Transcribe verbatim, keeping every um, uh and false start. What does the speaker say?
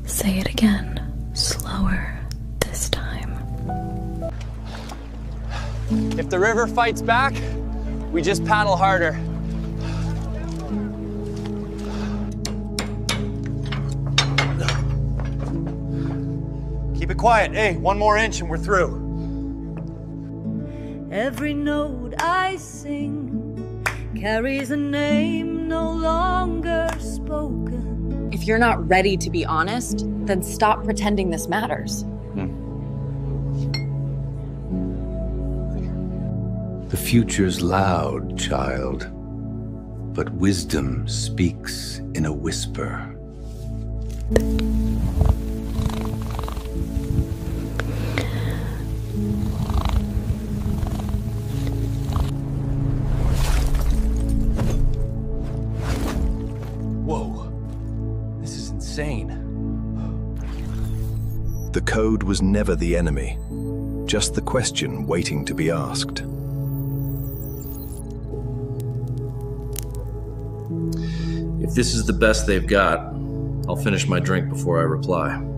Say it again, slower this time. If the river fights back, we just paddle harder. Keep it quiet. Hey, one more inch and we're through. Every note I sing carries a name no longer spoken. If you're not ready to be honest, then stop pretending this matters. The future's loud, child, but wisdom speaks in a whisper. Whoa, this is insane. The code was never the enemy, just the question waiting to be asked. If this is the best they've got, I'll finish my drink before I reply.